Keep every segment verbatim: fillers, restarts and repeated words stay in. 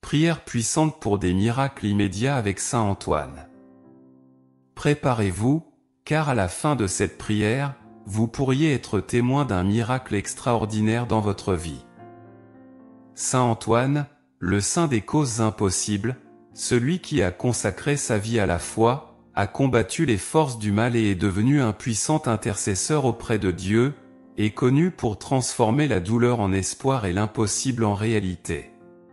Prière puissante pour des miracles immédiats avec saint Antoine. Préparez-vous, car à la fin de cette prière, vous pourriez être témoin d'un miracle extraordinaire dans votre vie. Saint Antoine, le saint des causes impossibles, celui qui a consacré sa vie à la foi, a combattu les forces du mal et est devenu un puissant intercesseur auprès de Dieu, est connu pour transformer la douleur en espoir et l'impossible en réalité.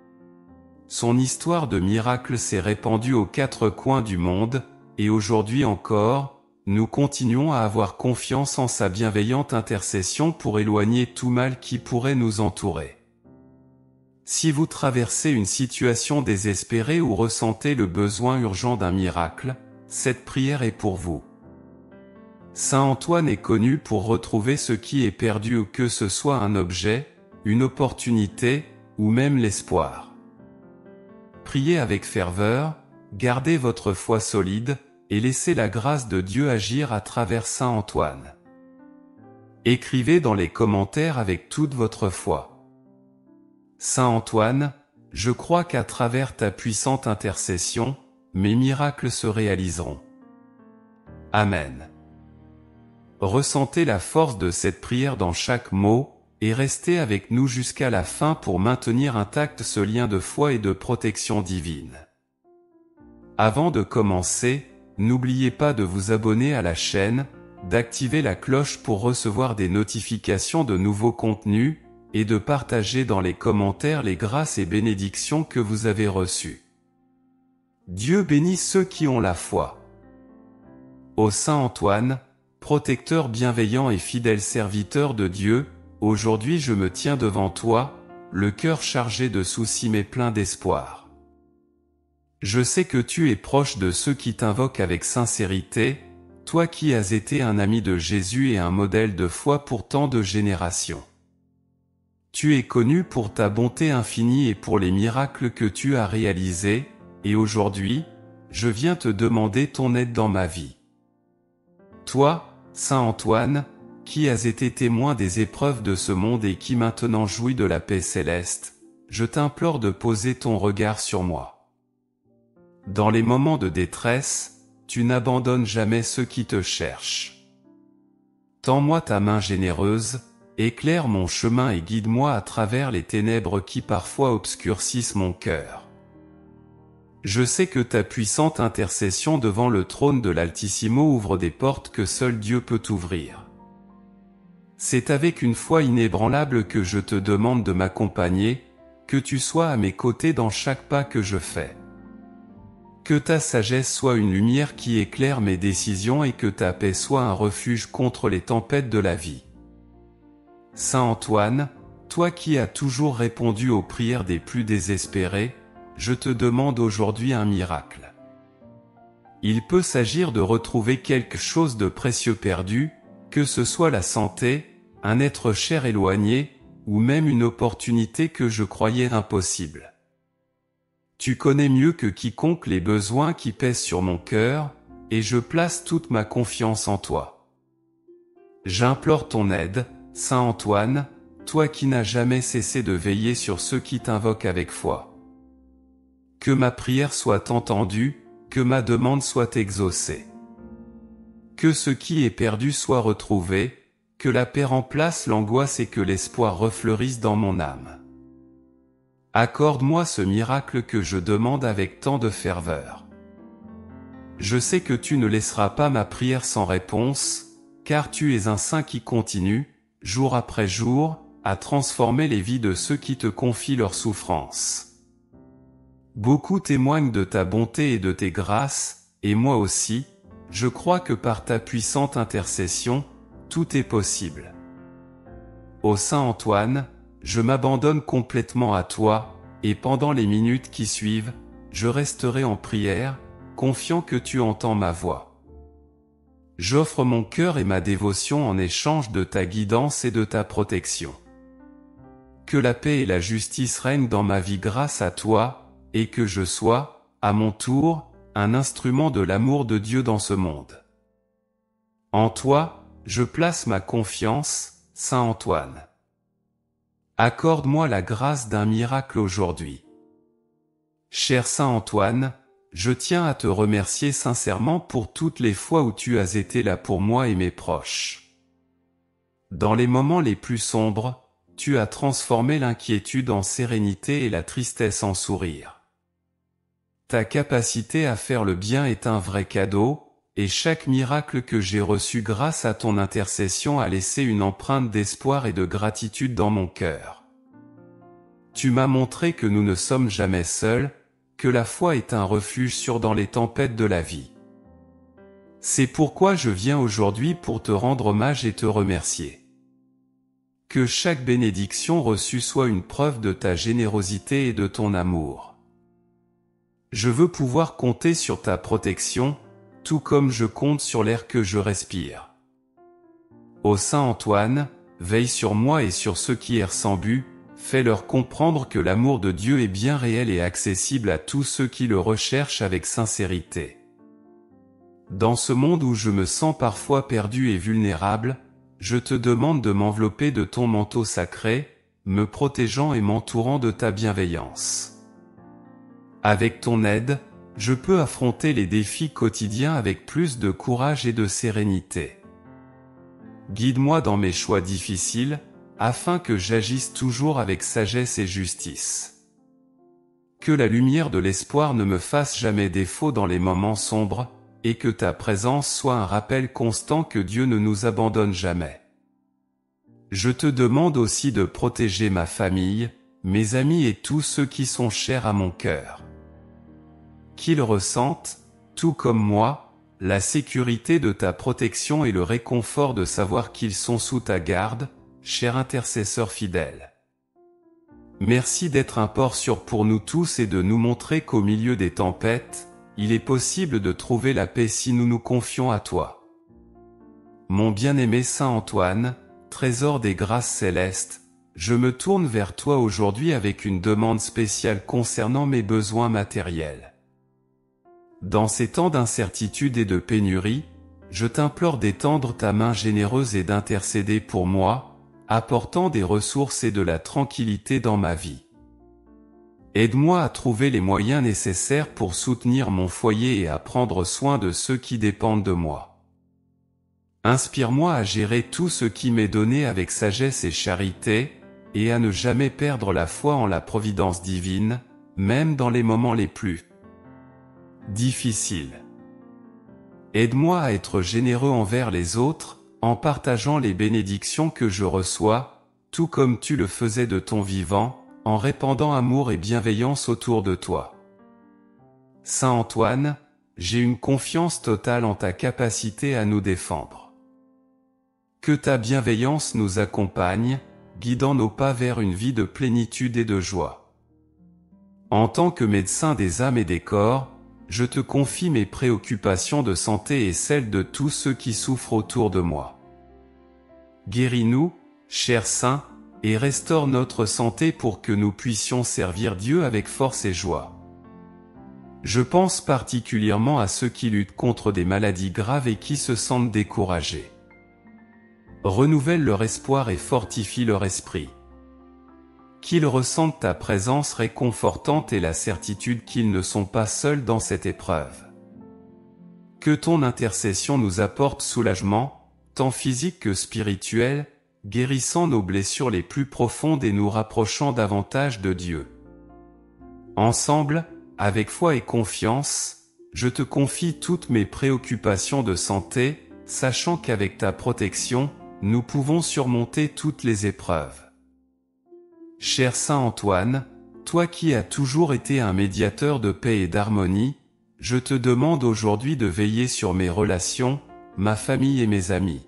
Son histoire de miracle s'est répandue aux quatre coins du monde, et aujourd'hui encore, nous continuons à avoir confiance en sa bienveillante intercession pour éloigner tout mal qui pourrait nous entourer. Si vous traversez une situation désespérée ou ressentez le besoin urgent d'un miracle, cette prière est pour vous. Saint Antoine est connu pour retrouver ce qui est perdu, que ce soit un objet, une opportunité, ou même l'espoir. Priez avec ferveur, gardez votre foi solide, et laissez la grâce de Dieu agir à travers saint Antoine. Écrivez dans les commentaires avec toute votre foi. Saint Antoine, je crois qu'à travers ta puissante intercession, mes miracles se réaliseront. Amen. Ressentez la force de cette prière dans chaque mot, et restez avec nous jusqu'à la fin pour maintenir intact ce lien de foi et de protection divine. Avant de commencer, n'oubliez pas de vous abonner à la chaîne, d'activer la cloche pour recevoir des notifications de nouveaux contenus, et de partager dans les commentaires les grâces et bénédictions que vous avez reçues. Dieu bénit ceux qui ont la foi. Ô saint Antoine, protecteur bienveillant et fidèle serviteur de Dieu, aujourd'hui je me tiens devant toi, le cœur chargé de soucis mais plein d'espoir. Je sais que tu es proche de ceux qui t'invoquent avec sincérité, toi qui as été un ami de Jésus et un modèle de foi pour tant de générations. Tu es connu pour ta bonté infinie et pour les miracles que tu as réalisés, et aujourd'hui, je viens te demander ton aide dans ma vie. Toi, saint Antoine, qui as été témoin des épreuves de ce monde et qui maintenant jouis de la paix céleste, je t'implore de poser ton regard sur moi. Dans les moments de détresse, tu n'abandonnes jamais ceux qui te cherchent. Tends-moi ta main généreuse, éclaire mon chemin et guide-moi à travers les ténèbres qui parfois obscurcissent mon cœur. Je sais que ta puissante intercession devant le trône de l'Altissimo ouvre des portes que seul Dieu peut ouvrir. C'est avec une foi inébranlable que je te demande de m'accompagner, que tu sois à mes côtés dans chaque pas que je fais. Que ta sagesse soit une lumière qui éclaire mes décisions et que ta paix soit un refuge contre les tempêtes de la vie. Saint Antoine, toi qui as toujours répondu aux prières des plus désespérés, je te demande aujourd'hui un miracle. Il peut s'agir de retrouver quelque chose de précieux perdu, que ce soit la santé, un être cher éloigné, ou même une opportunité que je croyais impossible. Tu connais mieux que quiconque les besoins qui pèsent sur mon cœur, et je place toute ma confiance en toi. J'implore ton aide, saint Antoine, toi qui n'as jamais cessé de veiller sur ceux qui t'invoquent avec foi. Que ma prière soit entendue, que ma demande soit exaucée. Que ce qui est perdu soit retrouvé, que la paix remplace l'angoisse et que l'espoir refleurisse dans mon âme. Accorde-moi ce miracle que je demande avec tant de ferveur. Je sais que tu ne laisseras pas ma prière sans réponse, car tu es un saint qui continue, jour après jour, à transformer les vies de ceux qui te confient leurs souffrances. Beaucoup témoignent de ta bonté et de tes grâces, et moi aussi, je crois que par ta puissante intercession, tout est possible. Ô saint Antoine, je m'abandonne complètement à toi, et pendant les minutes qui suivent, je resterai en prière, confiant que tu entends ma voix. J'offre mon cœur et ma dévotion en échange de ta guidance et de ta protection. Que la paix et la justice règnent dans ma vie grâce à toi, et que je sois, à mon tour, un instrument de l'amour de Dieu dans ce monde. En toi, je place ma confiance, saint Antoine. Accorde-moi la grâce d'un miracle aujourd'hui. Cher Saint Antoine, je tiens à te remercier sincèrement pour toutes les fois où tu as été là pour moi et mes proches. Dans les moments les plus sombres, tu as transformé l'inquiétude en sérénité et la tristesse en sourire. Ta capacité à faire le bien est un vrai cadeau, et chaque miracle que j'ai reçu grâce à ton intercession a laissé une empreinte d'espoir et de gratitude dans mon cœur. Tu m'as montré que nous ne sommes jamais seuls, que la foi est un refuge sûr dans les tempêtes de la vie. C'est pourquoi je viens aujourd'hui pour te rendre hommage et te remercier. Que chaque bénédiction reçue soit une preuve de ta générosité et de ton amour. Je veux pouvoir compter sur ta protection, tout comme je compte sur l'air que je respire. Ô Saint Antoine, veille sur moi et sur ceux qui errent sans but, fais-leur comprendre que l'amour de Dieu est bien réel et accessible à tous ceux qui le recherchent avec sincérité. Dans ce monde où je me sens parfois perdu et vulnérable, je te demande de m'envelopper de ton manteau sacré, me protégeant et m'entourant de ta bienveillance. Avec ton aide, je peux affronter les défis quotidiens avec plus de courage et de sérénité. Guide-moi dans mes choix difficiles, afin que j'agisse toujours avec sagesse et justice. Que la lumière de l'espoir ne me fasse jamais défaut dans les moments sombres, et que ta présence soit un rappel constant que Dieu ne nous abandonne jamais. Je te demande aussi de protéger ma famille, mes amis et tous ceux qui sont chers à mon cœur. Qu'ils ressentent, tout comme moi, la sécurité de ta protection et le réconfort de savoir qu'ils sont sous ta garde, cher intercesseur fidèle. Merci d'être un port sûr pour nous tous et de nous montrer qu'au milieu des tempêtes, il est possible de trouver la paix si nous nous confions à toi. Mon bien-aimé Saint Antoine, trésor des grâces célestes, je me tourne vers toi aujourd'hui avec une demande spéciale concernant mes besoins matériels. Dans ces temps d'incertitude et de pénurie, je t'implore d'étendre ta main généreuse et d'intercéder pour moi, apportant des ressources et de la tranquillité dans ma vie. Aide-moi à trouver les moyens nécessaires pour soutenir mon foyer et à prendre soin de ceux qui dépendent de moi. Inspire-moi à gérer tout ce qui m'est donné avec sagesse et charité, et à ne jamais perdre la foi en la providence divine, même dans les moments les plus difficiles. Aide-moi à être généreux envers les autres, en partageant les bénédictions que je reçois, tout comme tu le faisais de ton vivant, en répandant amour et bienveillance autour de toi. Saint Antoine, j'ai une confiance totale en ta capacité à nous défendre. Que ta bienveillance nous accompagne, guidant nos pas vers une vie de plénitude et de joie. En tant que médecin des âmes et des corps, je te confie mes préoccupations de santé et celles de tous ceux qui souffrent autour de moi. Guéris-nous, cher Saint, et restaure notre santé pour que nous puissions servir Dieu avec force et joie. Je pense particulièrement à ceux qui luttent contre des maladies graves et qui se sentent découragés. Renouvelle leur espoir et fortifie leur esprit. Qu'ils ressentent ta présence réconfortante et la certitude qu'ils ne sont pas seuls dans cette épreuve. Que ton intercession nous apporte soulagement, tant physique que spirituel, guérissant nos blessures les plus profondes et nous rapprochant davantage de Dieu. Ensemble, avec foi et confiance, je te confie toutes mes préoccupations de santé, sachant qu'avec ta protection, nous pouvons surmonter toutes les épreuves. Cher Saint Antoine, toi qui as toujours été un médiateur de paix et d'harmonie, je te demande aujourd'hui de veiller sur mes relations, ma famille et mes amis.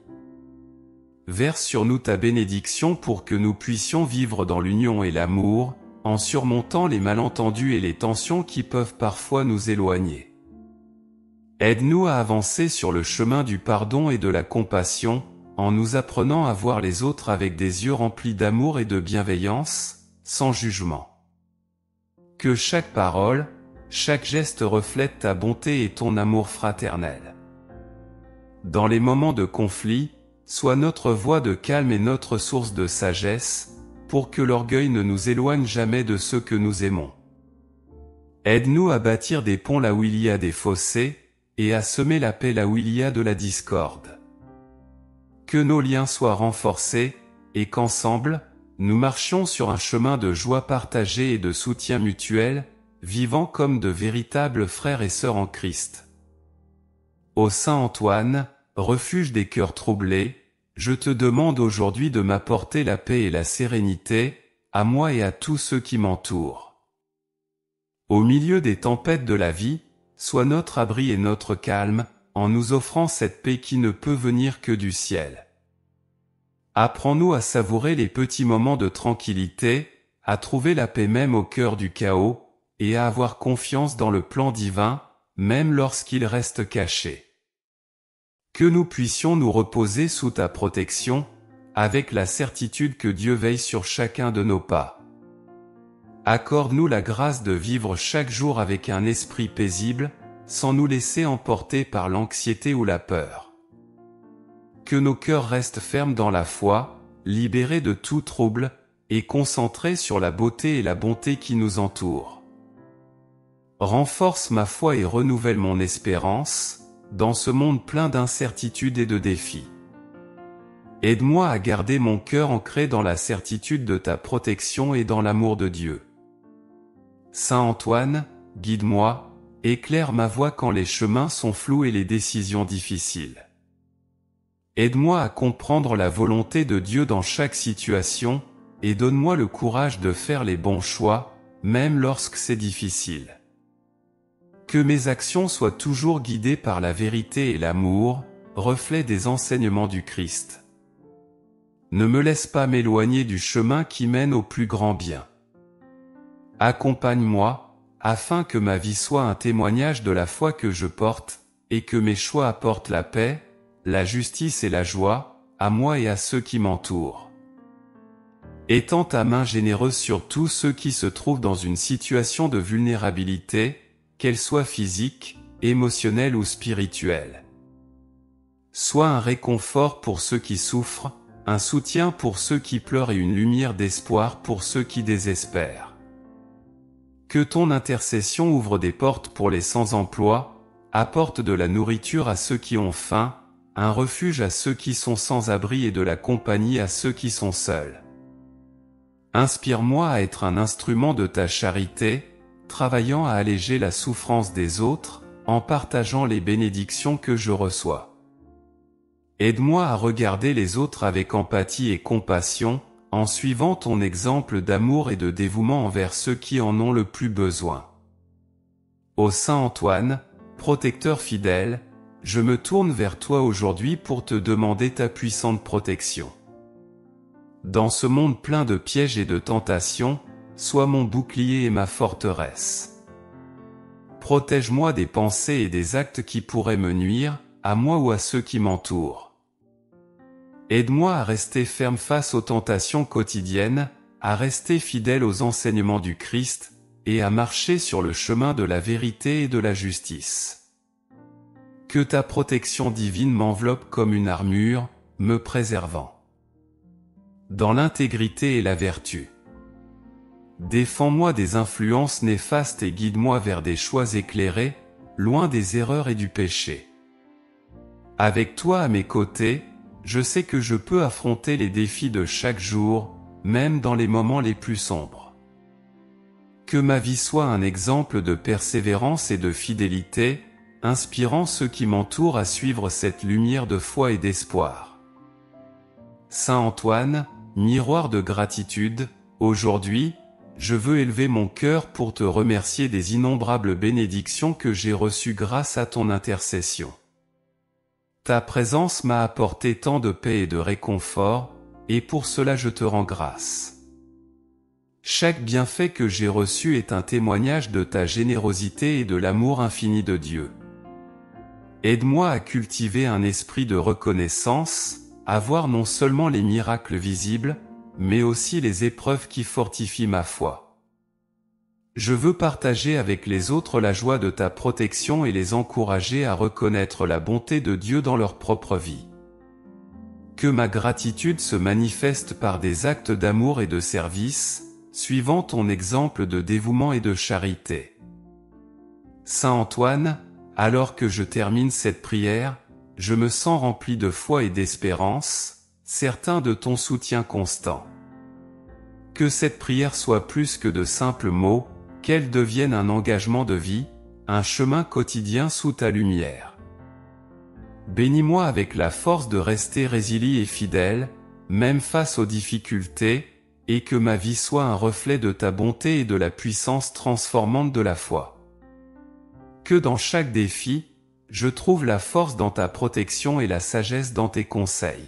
Verse sur nous ta bénédiction pour que nous puissions vivre dans l'union et l'amour, en surmontant les malentendus et les tensions qui peuvent parfois nous éloigner. Aide-nous à avancer sur le chemin du pardon et de la compassion, en nous apprenant à voir les autres avec des yeux remplis d'amour et de bienveillance, sans jugement. Que chaque parole, chaque geste reflète ta bonté et ton amour fraternel. Dans les moments de conflit, sois notre voie de calme et notre source de sagesse, pour que l'orgueil ne nous éloigne jamais de ceux que nous aimons. Aide-nous à bâtir des ponts là où il y a des fossés, et à semer la paix là où il y a de la discorde. Que nos liens soient renforcés, et qu'ensemble, nous marchions sur un chemin de joie partagée et de soutien mutuel, vivant comme de véritables frères et sœurs en Christ. Ô Saint Antoine, refuge des cœurs troublés, je te demande aujourd'hui de m'apporter la paix et la sérénité, à moi et à tous ceux qui m'entourent. Au milieu des tempêtes de la vie, sois notre abri et notre calme, en nous offrant cette paix qui ne peut venir que du ciel. Apprends-nous à savourer les petits moments de tranquillité, à trouver la paix même au cœur du chaos, et à avoir confiance dans le plan divin, même lorsqu'il reste caché. Que nous puissions nous reposer sous ta protection, avec la certitude que Dieu veille sur chacun de nos pas. Accorde-nous la grâce de vivre chaque jour avec un esprit paisible, sans nous laisser emporter par l'anxiété ou la peur. Que nos cœurs restent fermes dans la foi, libérés de tout trouble, et concentrés sur la beauté et la bonté qui nous entourent. Renforce ma foi et renouvelle mon espérance, dans ce monde plein d'incertitudes et de défis. Aide-moi à garder mon cœur ancré dans la certitude de ta protection et dans l'amour de Dieu. Saint Antoine, guide-moi, éclaire ma voie quand les chemins sont flous et les décisions difficiles. Aide-moi à comprendre la volonté de Dieu dans chaque situation, et donne-moi le courage de faire les bons choix, même lorsque c'est difficile. Que mes actions soient toujours guidées par la vérité et l'amour, reflet des enseignements du Christ. Ne me laisse pas m'éloigner du chemin qui mène au plus grand bien. Accompagne-moi, afin que ma vie soit un témoignage de la foi que je porte, et que mes choix apportent la paix, la justice et la joie, à moi et à ceux qui m'entourent. Étends ta main généreuse sur tous ceux qui se trouvent dans une situation de vulnérabilité, qu'elle soit physique, émotionnelle ou spirituelle. Sois un réconfort pour ceux qui souffrent, un soutien pour ceux qui pleurent et une lumière d'espoir pour ceux qui désespèrent. Que ton intercession ouvre des portes pour les sans-emploi, apporte de la nourriture à ceux qui ont faim, un refuge à ceux qui sont sans abri et de la compagnie à ceux qui sont seuls. Inspire-moi à être un instrument de ta charité, travaillant à alléger la souffrance des autres, en partageant les bénédictions que je reçois. Aide-moi à regarder les autres avec empathie et compassion, en suivant ton exemple d'amour et de dévouement envers ceux qui en ont le plus besoin. Ô Saint Antoine, protecteur fidèle, je me tourne vers toi aujourd'hui pour te demander ta puissante protection. Dans ce monde plein de pièges et de tentations, sois mon bouclier et ma forteresse. Protège-moi des pensées et des actes qui pourraient me nuire, à moi ou à ceux qui m'entourent. Aide-moi à rester ferme face aux tentations quotidiennes, à rester fidèle aux enseignements du Christ, et à marcher sur le chemin de la vérité et de la justice. Que ta protection divine m'enveloppe comme une armure, me préservant dans l'intégrité et la vertu. Défends-moi des influences néfastes et guide-moi vers des choix éclairés, loin des erreurs et du péché. Avec toi à mes côtés, je sais que je peux affronter les défis de chaque jour, même dans les moments les plus sombres. Que ma vie soit un exemple de persévérance et de fidélité, inspirant ceux qui m'entourent à suivre cette lumière de foi et d'espoir. Saint Antoine, miroir de gratitude, aujourd'hui, je veux élever mon cœur pour te remercier des innombrables bénédictions que j'ai reçues grâce à ton intercession. Ta présence m'a apporté tant de paix et de réconfort, et pour cela je te rends grâce. Chaque bienfait que j'ai reçu est un témoignage de ta générosité et de l'amour infini de Dieu. Aide-moi à cultiver un esprit de reconnaissance, à voir non seulement les miracles visibles, mais aussi les épreuves qui fortifient ma foi. Je veux partager avec les autres la joie de ta protection et les encourager à reconnaître la bonté de Dieu dans leur propre vie. Que ma gratitude se manifeste par des actes d'amour et de service, suivant ton exemple de dévouement et de charité. Saint Antoine, alors que je termine cette prière, je me sens rempli de foi et d'espérance, certain de ton soutien constant. Que cette prière soit plus que de simples mots, qu'elle devienne un engagement de vie, un chemin quotidien sous ta lumière. Bénis-moi avec la force de rester résilient et fidèle, même face aux difficultés, et que ma vie soit un reflet de ta bonté et de la puissance transformante de la foi. Que dans chaque défi, je trouve la force dans ta protection et la sagesse dans tes conseils.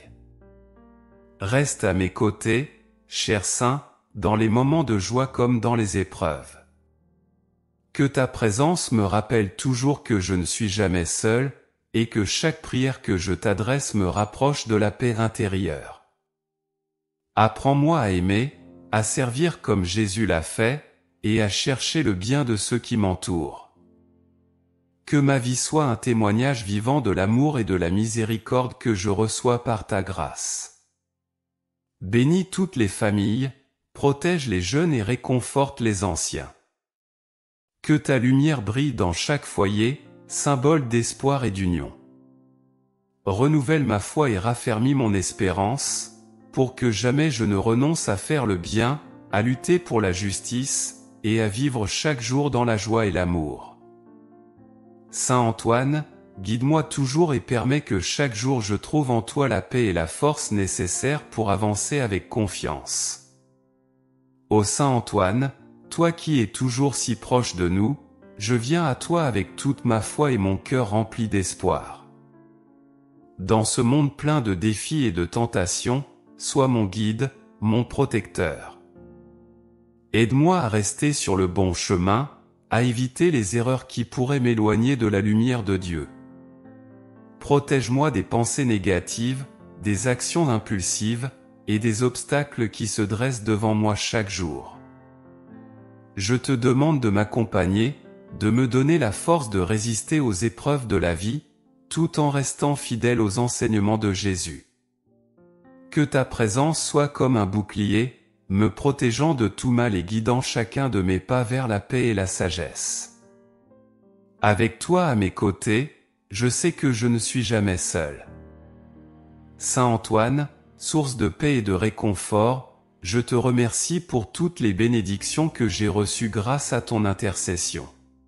Reste à mes côtés, cher Saint, dans les moments de joie comme dans les épreuves. Que ta présence me rappelle toujours que je ne suis jamais seul, et que chaque prière que je t'adresse me rapproche de la paix intérieure. Apprends-moi à aimer, à servir comme Jésus l'a fait, et à chercher le bien de ceux qui m'entourent. Que ma vie soit un témoignage vivant de l'amour et de la miséricorde que je reçois par ta grâce. Bénis toutes les familles, protège les jeunes et réconforte les anciens. Que ta lumière brille dans chaque foyer, symbole d'espoir et d'union. Renouvelle ma foi et raffermis mon espérance, pour que jamais je ne renonce à faire le bien, à lutter pour la justice, et à vivre chaque jour dans la joie et l'amour. Saint Antoine, guide-moi toujours et permets que chaque jour je trouve en toi la paix et la force nécessaires pour avancer avec confiance. Ô Saint Antoine, toi qui es toujours si proche de nous, je viens à toi avec toute ma foi et mon cœur rempli d'espoir. Dans ce monde plein de défis et de tentations, sois mon guide, mon protecteur. Aide-moi à rester sur le bon chemin, à éviter les erreurs qui pourraient m'éloigner de la lumière de Dieu. Protège-moi des pensées négatives, des actions impulsives, et des obstacles qui se dressent devant moi chaque jour. Je te demande de m'accompagner, de me donner la force de résister aux épreuves de la vie, tout en restant fidèle aux enseignements de Jésus. Que ta présence soit comme un bouclier, me protégeant de tout mal et guidant chacun de mes pas vers la paix et la sagesse. Avec toi à mes côtés, je sais que je ne suis jamais seul. Saint Antoine, source de paix et de réconfort, je te remercie pour toutes les bénédictions que j'ai reçues grâce à ton intercession.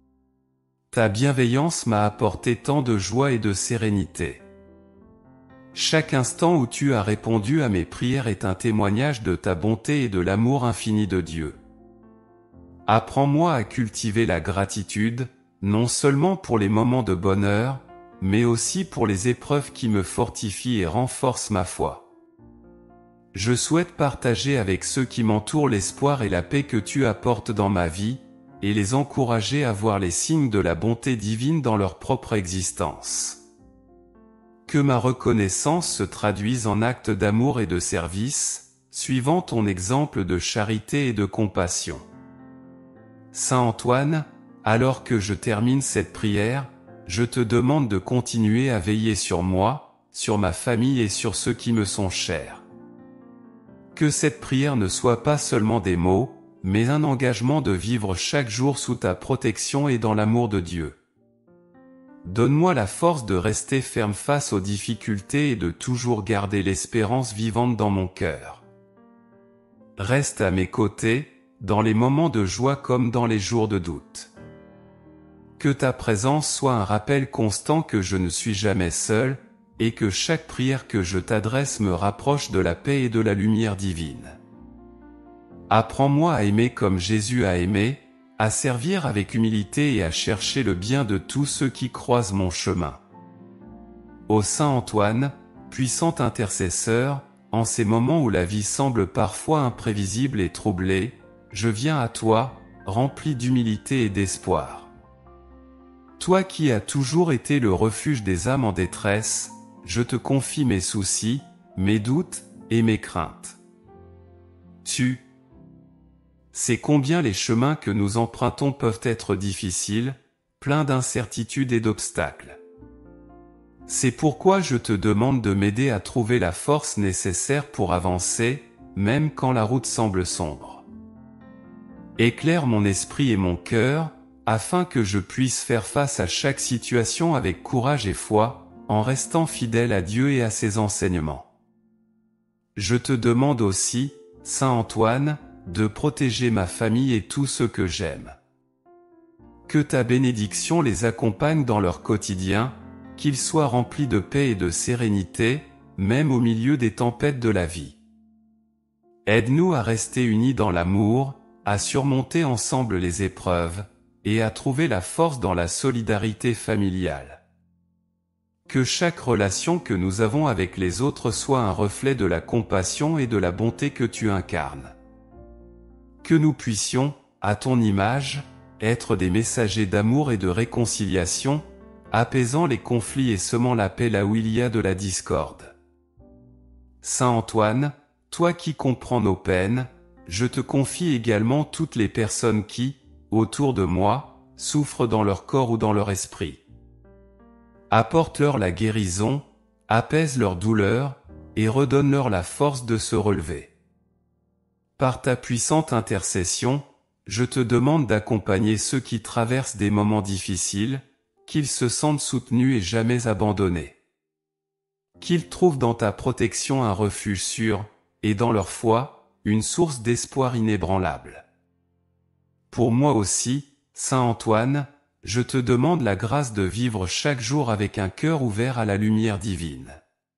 Ta bienveillance m'a apporté tant de joie et de sérénité. Chaque instant où tu as répondu à mes prières est un témoignage de ta bonté et de l'amour infini de Dieu. Apprends-moi à cultiver la gratitude, non seulement pour les moments de bonheur, mais aussi pour les épreuves qui me fortifient et renforcent ma foi. Je souhaite partager avec ceux qui m'entourent l'espoir et la paix que tu apportes dans ma vie, et les encourager à voir les signes de la bonté divine dans leur propre existence. Que ma reconnaissance se traduise en actes d'amour et de service, suivant ton exemple de charité et de compassion. Saint Antoine, alors que je termine cette prière, je te demande de continuer à veiller sur moi, sur ma famille et sur ceux qui me sont chers. Que cette prière ne soit pas seulement des mots, mais un engagement de vivre chaque jour sous ta protection et dans l'amour de Dieu. Donne-moi la force de rester ferme face aux difficultés et de toujours garder l'espérance vivante dans mon cœur. Reste à mes côtés, dans les moments de joie comme dans les jours de doute. Que ta présence soit un rappel constant que je ne suis jamais seul, et que chaque prière que je t'adresse me rapproche de la paix et de la lumière divine. Apprends-moi à aimer comme Jésus a aimé, à servir avec humilité et à chercher le bien de tous ceux qui croisent mon chemin. Ô Saint Antoine, puissant intercesseur, en ces moments où la vie semble parfois imprévisible et troublée, je viens à toi, rempli d'humilité et d'espoir. Toi qui as toujours été le refuge des âmes en détresse, je te confie mes soucis, mes doutes et mes craintes. Tu sais combien les chemins que nous empruntons peuvent être difficiles, pleins d'incertitudes et d'obstacles. C'est pourquoi je te demande de m'aider à trouver la force nécessaire pour avancer, même quand la route semble sombre. Éclaire mon esprit et mon cœur, afin que je puisse faire face à chaque situation avec courage et foi, en restant fidèle à Dieu et à ses enseignements. Je te demande aussi, Saint Antoine, de protéger ma famille et tous ceux que j'aime. Que ta bénédiction les accompagne dans leur quotidien, qu'ils soient remplis de paix et de sérénité, même au milieu des tempêtes de la vie. Aide-nous à rester unis dans l'amour, à surmonter ensemble les épreuves, et à trouver la force dans la solidarité familiale. Que chaque relation que nous avons avec les autres soit un reflet de la compassion et de la bonté que tu incarnes. Que nous puissions, à ton image, être des messagers d'amour et de réconciliation, apaisant les conflits et semant la paix là où il y a de la discorde. Saint Antoine, toi qui comprends nos peines, je te confie également toutes les personnes qui, autour de moi, souffrent dans leur corps ou dans leur esprit. Apporte-leur la guérison, apaise leur douleur, et redonne-leur la force de se relever. Par ta puissante intercession, je te demande d'accompagner ceux qui traversent des moments difficiles, qu'ils se sentent soutenus et jamais abandonnés. Qu'ils trouvent dans ta protection un refuge sûr, et dans leur foi, une source d'espoir inébranlable. Pour moi aussi, Saint Antoine, je te demande la grâce de vivre chaque jour avec un cœur ouvert à la lumière divine.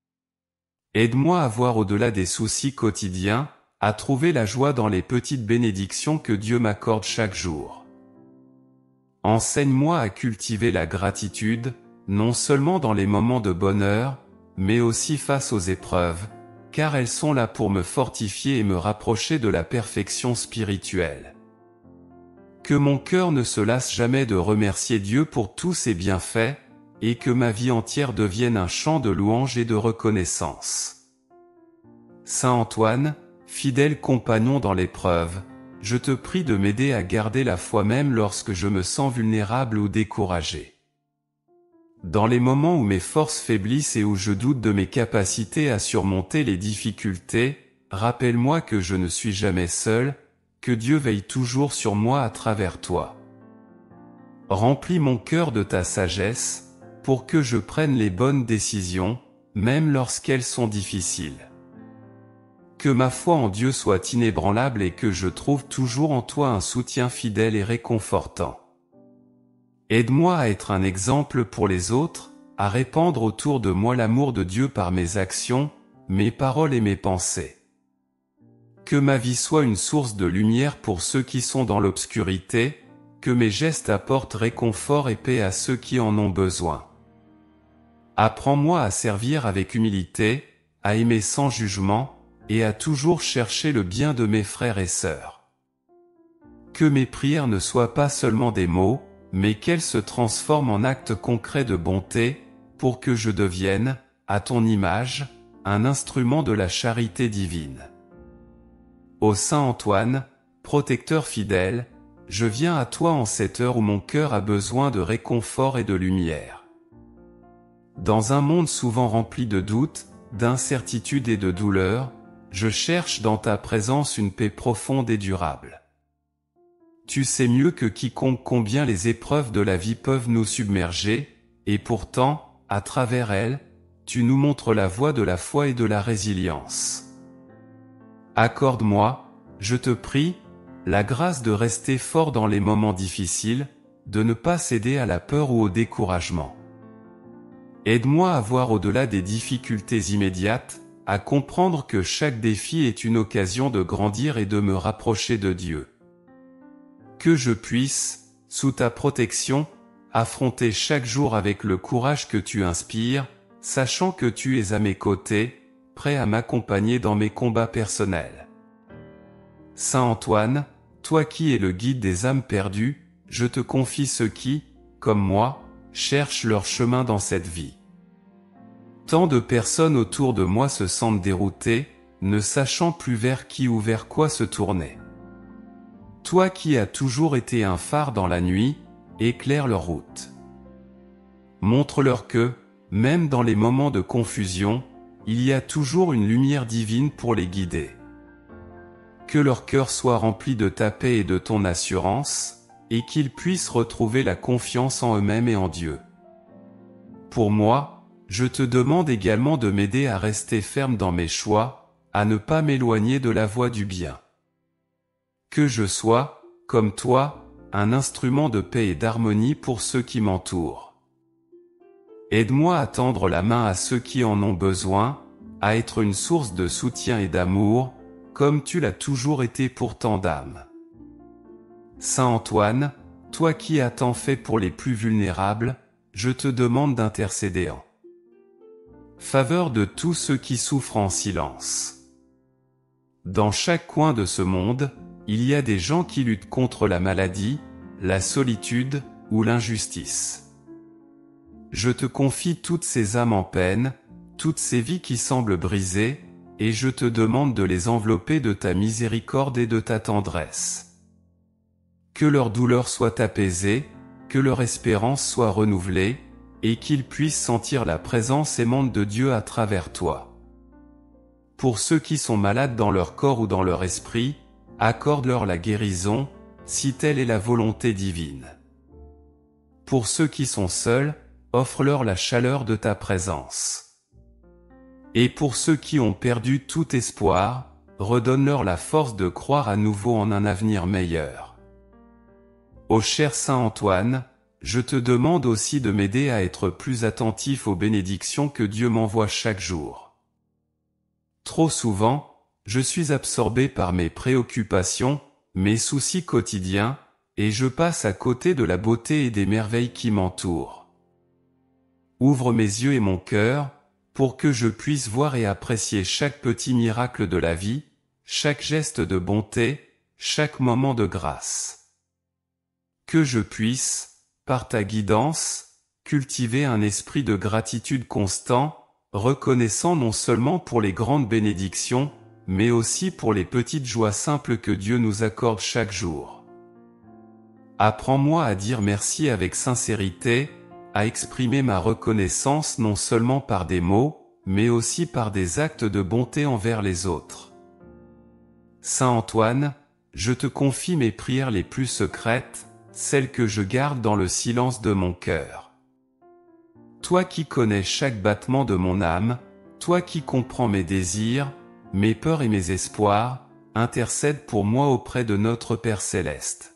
Aide-moi à voir au-delà des soucis quotidiens, à trouver la joie dans les petites bénédictions que Dieu m'accorde chaque jour. Enseigne-moi à cultiver la gratitude, non seulement dans les moments de bonheur, mais aussi face aux épreuves, car elles sont là pour me fortifier et me rapprocher de la perfection spirituelle. Que mon cœur ne se lasse jamais de remercier Dieu pour tous ses bienfaits, et que ma vie entière devienne un chant de louange et de reconnaissance. Saint Antoine, fidèle compagnon dans l'épreuve, je te prie de m'aider à garder la foi même lorsque je me sens vulnérable ou découragé. Dans les moments où mes forces faiblissent et où je doute de mes capacités à surmonter les difficultés, rappelle-moi que je ne suis jamais seul, que Dieu veille toujours sur moi à travers toi. Remplis mon cœur de ta sagesse, pour que je prenne les bonnes décisions, même lorsqu'elles sont difficiles. Que ma foi en Dieu soit inébranlable et que je trouve toujours en toi un soutien fidèle et réconfortant. Aide-moi à être un exemple pour les autres, à répandre autour de moi l'amour de Dieu par mes actions, mes paroles et mes pensées. Que ma vie soit une source de lumière pour ceux qui sont dans l'obscurité, que mes gestes apportent réconfort et paix à ceux qui en ont besoin. Apprends-moi à servir avec humilité, à aimer sans jugement, et à toujours chercher le bien de mes frères et sœurs. Que mes prières ne soient pas seulement des mots, mais qu'elles se transforment en actes concrets de bonté, pour que je devienne, à ton image, un instrument de la charité divine. Ô Saint Antoine, protecteur fidèle, je viens à toi en cette heure où mon cœur a besoin de réconfort et de lumière. Dans un monde souvent rempli de doutes, d'incertitudes et de douleurs, je cherche dans ta présence une paix profonde et durable. Tu sais mieux que quiconque combien les épreuves de la vie peuvent nous submerger, et pourtant, à travers elles, tu nous montres la voie de la foi et de la résilience. Accorde-moi, je te prie, la grâce de rester fort dans les moments difficiles, de ne pas céder à la peur ou au découragement. Aide-moi à voir au-delà des difficultés immédiates, à comprendre que chaque défi est une occasion de grandir et de me rapprocher de Dieu. Que je puisse, sous ta protection, affronter chaque jour avec le courage que tu inspires, sachant que tu es à mes côtés, prêt à m'accompagner dans mes combats personnels. Saint Antoine, toi qui es le guide des âmes perdues, je te confie ceux qui, comme moi, cherchent leur chemin dans cette vie. Tant de personnes autour de moi se sentent déroutées, ne sachant plus vers qui ou vers quoi se tourner. Toi qui as toujours été un phare dans la nuit, éclaire leur route. Montre-leur que, même dans les moments de confusion, il y a toujours une lumière divine pour les guider. Que leur cœur soit rempli de ta paix et de ton assurance, et qu'ils puissent retrouver la confiance en eux-mêmes et en Dieu. Pour moi, je te demande également de m'aider à rester ferme dans mes choix, à ne pas m'éloigner de la voie du bien. Que je sois, comme toi, un instrument de paix et d'harmonie pour ceux qui m'entourent. Aide-moi à tendre la main à ceux qui en ont besoin, à être une source de soutien et d'amour, comme tu l'as toujours été pour tant d'âmes. Saint Antoine, toi qui as tant fait pour les plus vulnérables, je te demande d'intercéder en faveur de tous ceux qui souffrent en silence. Dans chaque coin de ce monde, il y a des gens qui luttent contre la maladie, la solitude ou l'injustice. Je te confie toutes ces âmes en peine, toutes ces vies qui semblent brisées, et je te demande de les envelopper de ta miséricorde et de ta tendresse. Que leur douleur soit apaisée, que leur espérance soit renouvelée, et qu'ils puissent sentir la présence aimante de Dieu à travers toi. Pour ceux qui sont malades dans leur corps ou dans leur esprit, accorde-leur la guérison, si telle est la volonté divine. Pour ceux qui sont seuls, offre-leur la chaleur de ta présence. Et pour ceux qui ont perdu tout espoir, redonne-leur la force de croire à nouveau en un avenir meilleur. Ô cher Saint Antoine, je te demande aussi de m'aider à être plus attentif aux bénédictions que Dieu m'envoie chaque jour. Trop souvent, je suis absorbé par mes préoccupations, mes soucis quotidiens, et je passe à côté de la beauté et des merveilles qui m'entourent. Ouvre mes yeux et mon cœur, pour que je puisse voir et apprécier chaque petit miracle de la vie, chaque geste de bonté, chaque moment de grâce. Que je puisse, par ta guidance, cultiver un esprit de gratitude constant, reconnaissant non seulement pour les grandes bénédictions, mais aussi pour les petites joies simples que Dieu nous accorde chaque jour. Apprends-moi à dire merci avec sincérité, à exprimer ma reconnaissance non seulement par des mots, mais aussi par des actes de bonté envers les autres. Saint Antoine, je te confie mes prières les plus secrètes, celles que je garde dans le silence de mon cœur. Toi qui connais chaque battement de mon âme, toi qui comprends mes désirs, mes peurs et mes espoirs, intercède pour moi auprès de notre Père Céleste.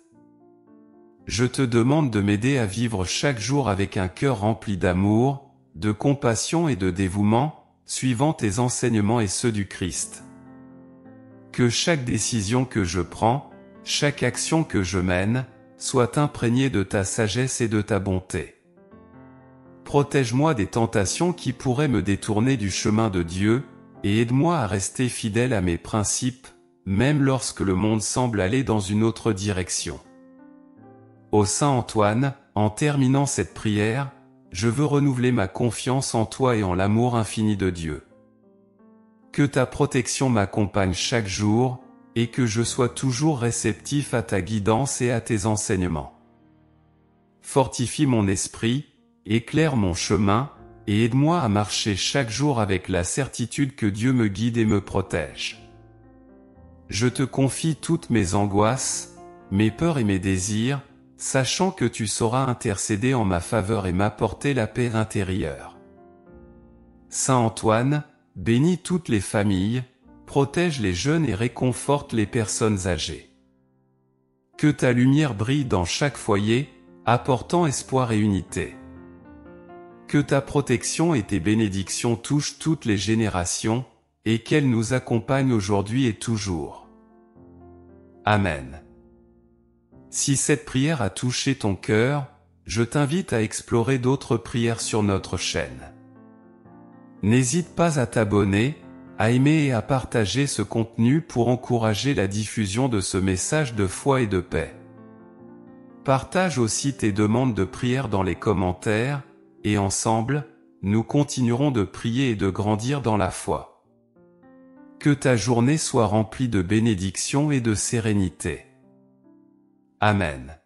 Je te demande de m'aider à vivre chaque jour avec un cœur rempli d'amour, de compassion et de dévouement, suivant tes enseignements et ceux du Christ. Que chaque décision que je prends, chaque action que je mène, soit imprégnée de ta sagesse et de ta bonté. Protège-moi des tentations qui pourraient me détourner du chemin de Dieu, et aide-moi à rester fidèle à mes principes, même lorsque le monde semble aller dans une autre direction. Ô Saint Antoine, en terminant cette prière, je veux renouveler ma confiance en toi et en l'amour infini de Dieu. Que ta protection m'accompagne chaque jour, et que je sois toujours réceptif à ta guidance et à tes enseignements. Fortifie mon esprit, éclaire mon chemin, et aide-moi à marcher chaque jour avec la certitude que Dieu me guide et me protège. Je te confie toutes mes angoisses, mes peurs et mes désirs, sachant que tu sauras intercéder en ma faveur et m'apporter la paix intérieure. Saint Antoine, bénis toutes les familles, protège les jeunes et réconforte les personnes âgées. Que ta lumière brille dans chaque foyer, apportant espoir et unité. Que ta protection et tes bénédictions touchent toutes les générations, et qu'elles nous accompagnent aujourd'hui et toujours. Amen. Si cette prière a touché ton cœur, je t'invite à explorer d'autres prières sur notre chaîne. N'hésite pas à t'abonner, à aimer et à partager ce contenu pour encourager la diffusion de ce message de foi et de paix. Partage aussi tes demandes de prière dans les commentaires, et ensemble, nous continuerons de prier et de grandir dans la foi. Que ta journée soit remplie de bénédictions et de sérénité. Amen.